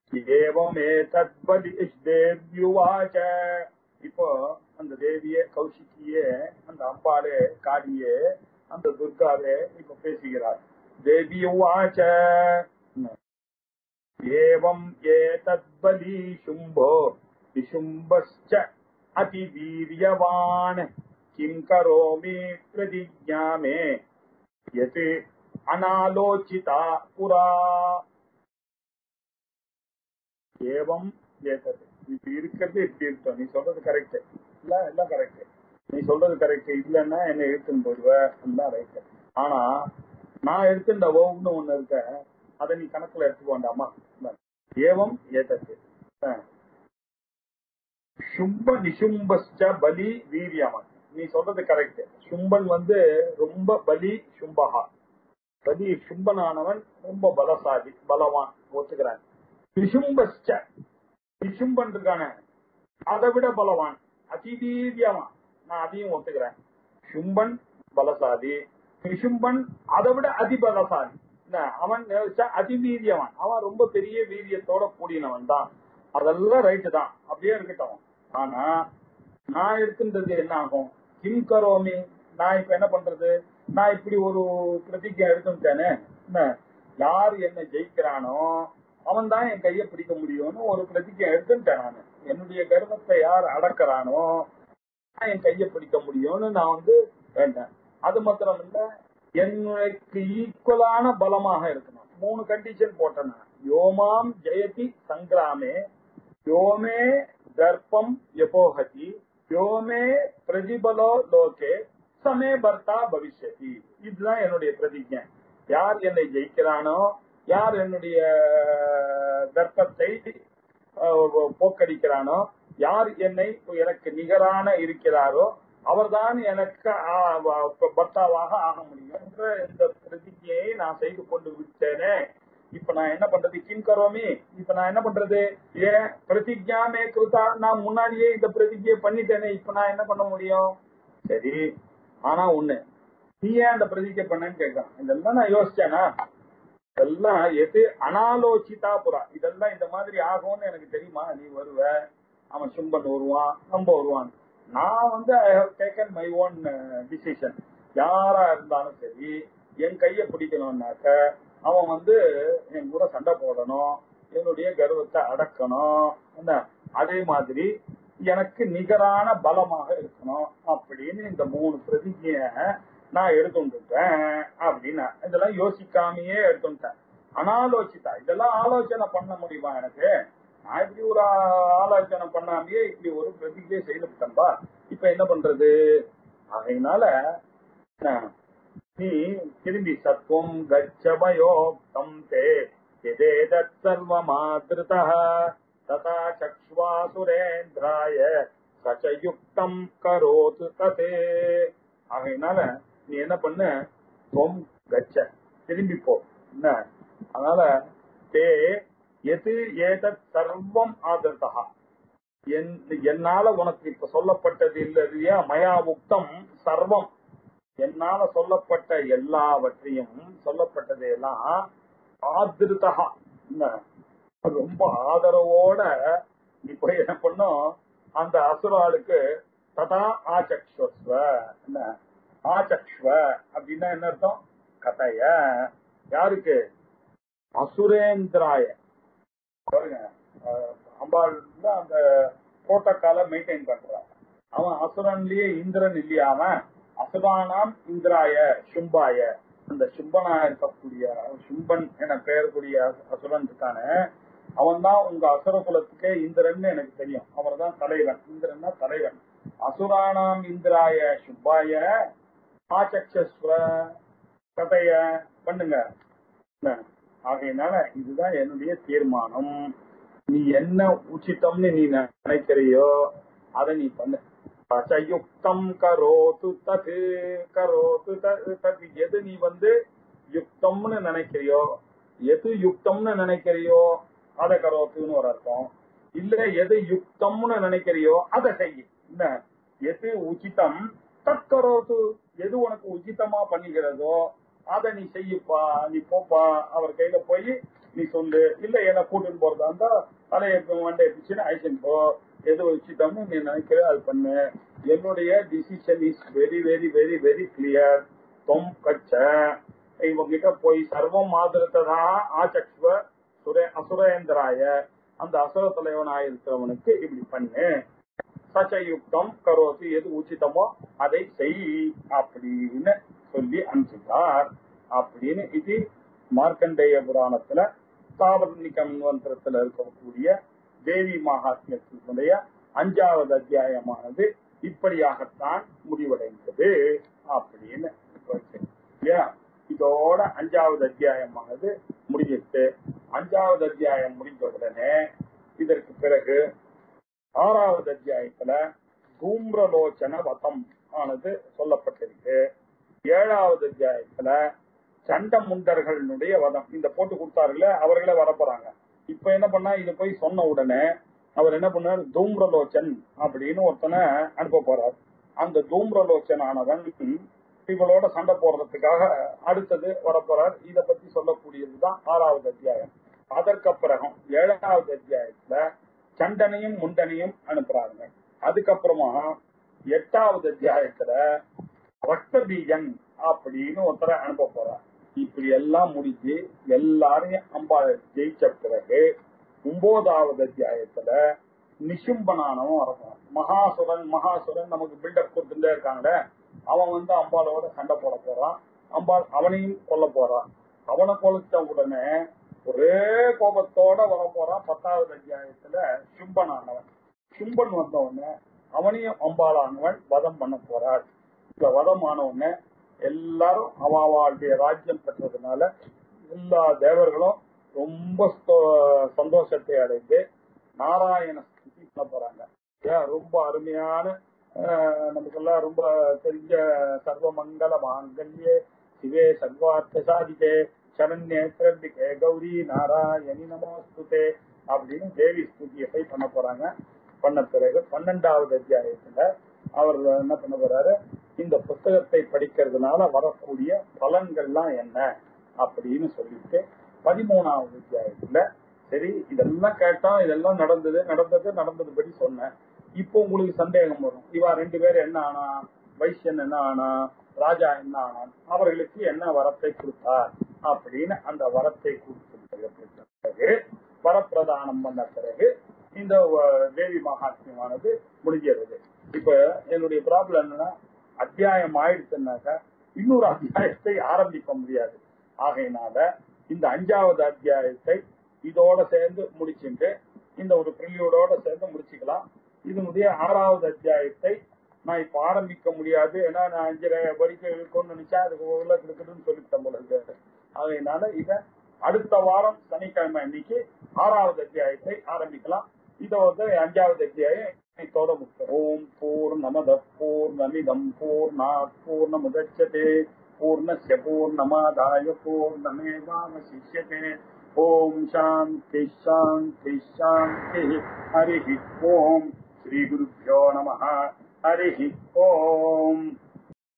இப்போ அந்த தேவியே கௌஷிக்கியே, அந்த அம்பாளே காளியே, அந்த துர்காவே இப்ப பேசுகிறார். தேவி உவாச்ச ஏவம் ஏதத்பலி சும்போ निशुम्बश्च अतिवीर्यवान् किं करोमि प्रतिज्ञा मे यत् अनालोचिता पुरा एवं ஏதது இப்ப இருக்கிறது இப்படி இருக்கும். நீ சொல்றது கரெக்ட் இல்ல, எல்லாம் கரெக்ட். நீ சொல்றது கரெக்ட் இல்லன்னா என்ன எடுத்துன்னு போடுவ, எல்லாம் ரைட். ஆனா நான் எடுத்துட்ட ஓம்னு ஒண்ணு இருக்க, அதை நீ கணக்குல எடுத்துக்க வேண்டாமா? ஏவம் ஏதது சும்ப நிசும்பஸ்ட பலி வீரியமன். நீ சொல்றது கரெக்ட். சும்பன் ரொம்ப பலி, சும்பகா பலி, சும்பனானவன் ரொம்ப பலசாலி, பலவான், ஒத்துக்கிறான். நிசும்பஸ்ட நிசும்பன் இருக்கான அதை விட பலவான், அதிவீரியவான், நான் அதையும் ஒத்துக்கிறேன். சும்பன் பலசாலி, நிசும்பன் அதை விட அதிபலசாலி. அவன் அதிவீரியவன், அவன் ரொம்ப பெரிய வீரியத்தோட கூடினவன் தான். அதெல்லாம் ரைட்டு தான், அப்படியே இருக்கட்டும். ஆனா நான் இருக்கின்றது என்ன ஆகும்? கிம் கரோமி, நான் இப்ப என்ன பண்றது? நான் இப்படி ஒரு பிரதிஜை எடுத்துட்டேனே, யார் என்ன ஜெயிக்கிறானோ அவன் தான் என் கையை பிடிக்க முடியும்னு ஒரு பிரதிஜை எடுத்துட்டேன் நானு. என்னுடைய கர்வத்தை யார் அடக்கிறானோ என் கையை பிடிக்க முடியும்னு நான் வேண்டேன். அது மாத்திரம் இல்ல, எனக்கு ஈக்குவலான பலமாக இருக்கணும். 3 கண்டிஷன் போட்டேன். யோமாம் ஜெயதி சங்கிராமே, யோமே தர்ப்பம் யபோஹதி, யோமே பிரதிபலோ லோகே சமே பர்த்தா பவிஷ்யதி. இதுதான் என்னுடைய பிரதிஜை. யார் என்னை ஜெயிக்கிறானோ, யார் என்னுடைய தர்ப்பத்தை போக்கடிக்கிறானோ, யார் எனக்கு நிகரான இருக்கிறாரோ அவர்தான் எனக்கு பர்த்தாவாக ஆக முடியும் என்ற இந்த பிரதிஜையை நான் செய்து கொண்டு விட்டேனே. இப்ப நான் என்ன பண்றது? கிம் கரோமி, இப்ப நான் என்ன பண்றது? ஏன் பிரதிஜாமே கிருதா, நான் முன்னாடியே இந்த பிரதிஜையை பண்ணிட்டேனே, இப்ப நான் என்ன பண்ண முடியும்? சரி, ஆனா ஒண்ணு, நீ ஏன் அந்த பிரதிஜை பண்ணேன்னு கேட்கலாம். இதெல்லாம் நான் யோசிச்சேனா? இதெல்லாம் எது அனாலோசிதா புறா, இதெல்லாம் இந்த மாதிரி ஆகும்னு எனக்கு தெரியுமா? நீ வருவ, அவன் சும்பன் வருவான், நம்ம வருவான். நான் I have taken my own decision. யாரா இருந்தாலும் சரி, என் கையை பிடிக்கணும்னாக்க அவன் என் கூட சண்டை போடணும், என்னுடைய கர்வத்தை அடக்கணும், என்ன அதே மாதிரி எனக்கு நிகரான பலமாக இருக்கணும் அப்படின்னு இந்த 3 பிரதிஜைய நான் எடுத்துட்டேன் அப்படின்னா, இதெல்லாம் யோசிக்காமையே எடுத்துட்டேன். அனாலோசித்தா, இதெல்லாம் ஆலோசனை பண்ண முடியுமா எனக்கு? நான் இப்படி ஒரு ஆலோசனை பண்ணாமையே இப்படி ஒரு பிரதிஜை செய்துட்டேன்பா, இப்ப என்ன பண்றது? அதனால நீ திரும்பி சத்துவம் கச்சமயோக்தம் தே எதேதத் சர்வமாத்ருதஹ ததா சக்ஷ்வா சுரேந்திராய சசயுக்தம் கரோது ததே. அதனால நீ என்ன பண்ண? தொம் கச்ச, திரும்பி போ. என்ன அதனால தே எது ஏதத் சர்வம் ஆதிருதஹ, என்னால உனக்கு இப்ப சொல்லப்பட்டது இல்லையா? மயா உக்தம் சர்வம், என்னால சொல்லப்பட்ட எல்லாவற்றையும், சொல்லப்பட்டது எல்லாம் ஆதிருதஹா, ரொம்ப ஆதரவோட நீ போய் என்ன பண்ணும்? அந்த அசுராளுக்கு ததா ஆச்சக்ஷ்வஸ்வ. என்ன ஆச்சக்ஷ்வ அப்படின்னா என்ன அர்த்தம்? கதைய யாருக்கு? அசுரேந்திராய. பாருங்க, அம்பாள் அந்த புரோட்டோகால மெயின்டைன் பண்றான். அவன் அசுரன்லயே இந்திரன் இல்லையா? அவன் அசுரானாம் இந்திராய சும்பாய, அந்த சும்பனா இருக்கக்கூடிய சும்பன் என பெயர்க்கூடிய அசுரன் இருக்கான, அவன் தான் உங்க அசுர குலத்துக்கே இந்திரன் எனக்கு தெரியும். அவர் தான் தலைவன். இந்திரன்னா தலைவன். அசுரானாம் இந்திராய சுப்பாய ஆச்சக்ஷஸ்வ கதைய பண்ணுங்க. ஆகையினால இதுதான் என்னுடைய தீர்மானம். நீ என்ன உச்சிதம்னு நீ நினைக்கிறையோ அதை நீ பண்ணு. சயுக்தம் கரோது தது, கரோது தது, எது நீ யுக்தம்னு நினைக்கிறியோ, எது யுக்தம்னு நினைக்கிறியோ அதை கரோத்துன்னு ஒரு அர்த்தம். இல்ல எது யுக்தம்னு நினைக்கிறியோ அதை செய்ய. என்ன எது உச்சிதம் தத் கரோத்து, எது உனக்கு உச்சிதமா பண்ணிக்கிறதோ அதை நீ செய்யப்பா, நீ போப்பா, அவர் கையில போய் நீ சொல்லு. இல்ல என்ன கூட்டுன்னு போறதா இருந்தா தலையை வண்டை பிச்சுன்னு அழைச்சின்னு போ. எது உச்சிதம்னு நீ நினைக்கிற அது பண்ணு. என்னுடைய decision is very very very very clear. தொம் கச்ச, இவங்கிட்ட போய் சர்வம் ஆதரத்ததா ஆச்சக்ஷ்வ சுரேந்திராய, அந்த அசுர தலைவனாயிருக்கிறவனுக்கு இப்படி பண்ணு, சச்சயுக்தம் கரோத்து, எது உச்சிதமோ அதை செய் அப்படின்னு சொல்லி அனுப்பிச்சிட்டார் அப்படின்னு இது மார்க்கண்டேய புராணத்துல தாவர்ணிக மந்திரத்துல இருக்கக்கூடிய தேவி மகாத்மியத்தினுடைய 5வது அத்தியாயமானது இப்படியாகத்தான் முடிவடைந்தது அப்படின்னு இல்லையா. இதோட 5வது அத்தியாயமானது முடிஞ்சிட்டு, 5வது அத்தியாயம் முடிந்த உடனே இதற்கு பிறகு 6வது அத்தியாயத்துல தூம்ரலோச்சன வதம் ஆனது சொல்லப்பட்டிருக்கு. 7வது அத்தியாயத்துல சண்ட முண்டர்களுடைய வதம், இந்த போட்டு கொடுத்தாருல அவர்களே வரப்போறாங்க. இப்ப என்ன பண்ணா, இது போய் சொன்ன உடனே அவர் என்ன பண்ணார், தூம்ரலோச்சன் அப்படின்னு ஒருத்தனை அனுப்ப போறார். அந்த தூம்ரலோச்சன் ஆனவன் இவளோட சண்டை போடுறதுக்காக அடுத்தது வரப்போறார். இத பத்தி சொல்லக்கூடியதுதான் 6வது அத்தியாயம். அதற்கப்புறம் 7வது அத்தியாயத்துல சண்டனையும் முண்டனையும் அனுப்புறாங்க. அதுக்கப்புறமா 8வது அத்தியாயத்துல ரக்தபீஜன் அப்படின்னு ஒருத்தரை அனுப்ப போறார். இப்படி எல்லாம் முடிஞ்சு எல்லாரையும் அம்பாளை ஜெயிச்ச பிறகு 9வது அத்தியாயத்துல நிசும்பனானவன் வரப்போறான். மகாசுரன் நமக்கு பில்டப் கொடுத்துட்டே இருக்காங்க. அவன் அம்பாளோட சண்டை போட போறான். அம்பாள் அவனையும் கொல்ல போறான். அவனை கொலைச்ச உடனே ஒரே கோபத்தோட வர போறான். 10வது அத்தியாயத்துல சும்பன் வந்த உடனே அவனையும் அம்பாளானவன் வதம் பண்ண போறாள். இந்த வதம் ஆன உடனே எல்லாரும் அவளுடைய ராஜ்யம் பெற்றதுனால எல்லா தேவர்களும் ரொம்ப சந்தோஷத்தை அடைந்து நாராயண ஸ்துதி பண்ண போறாங்க. ரொம்ப அருமையான, நமக்கெல்லாம் ரொம்ப தெரிஞ்ச சர்வமங்கல மாங்கல்யே சிவே சர்வார்த்த சாதிகே சரண்யே திரண்டிகே கௌரி நாராயணி நமோஸ்துதே அப்படின்னு தேவி ஸ்துதியை பண்ண போறாங்க. பண்ண பிறகு 12வது அத்தியாயத்துல அவர் என்ன பண்ண போறாரு, இந்த புத்தகத்தை படிக்கிறதுனால வரக்கூடிய பலன்கள்லாம் என்ன அப்படின்னு சொல்லிட்டு 13வது அத்தியாயத்துல சரி இதெல்லாம் கேட்டா இதெல்லாம் நடந்ததுபடி சொன்னேன். இப்போ உங்களுக்கு சந்தேகம் வரும், இவா 2 பேரும் என்ன ஆனா, வைசியன் என்ன ஆனா, ராஜா என்ன ஆனான், அவர்களுக்கு என்ன வரத்தை கொடுத்தார் அப்படின்னு அந்த வரத்தை கொடுத்த பிறகு வரப்பிரதானம் பண்ண பிறகு இந்த தேவி மகாத்மியமானது முடிஞ்சிருது. இப்ப என்னுடைய ப்ராப்ளம் என்னன்னா, அத்தியாயம் ஆயிடுச்சுன்னாக்கா இன்னொரு அத்தியாயத்தை ஆரம்பிக்க முடியாது. ஆகையினால இந்த 5வது அத்தியாயத்தை இதோட சேர்ந்து முடிச்சுட்டு இந்த ஒரு பிரிலியோட சேர்ந்து முடிச்சுக்கலாம். இதனுடைய 6வது அத்தியாயத்தை நான் இப்ப ஆரம்பிக்க முடியாது, ஏன்னா நான் 5 வரைக்கும் இருக்கும்னு நினைச்சா அதுக்கு உள்ள இருக்குதுன்னு சொல்லிட்டேன் போல இருக்கு. அதனால இத அடுத்த வாரம் சனிக்கிழமை அன்னைக்கு 6வது அத்தியாயத்தை ஆரம்பிக்கலாம். இத 5வது அத்தியாயம் இதோட முக்கியம். ஓம் பூர்ணமத பூர்ணமிதம் பூர்ணாத் பூர்ணமுதச்யதே பூர்ணஸ்ய பூர்ணமாதாய பூர்ணமேவாவசிஷ்யதே. ஓம் சாந்தி சாந்தி சாந்தி. ஹரி ஓம். ஸ்ரீ குருभ्यो நமः. ஹரி ஓம்.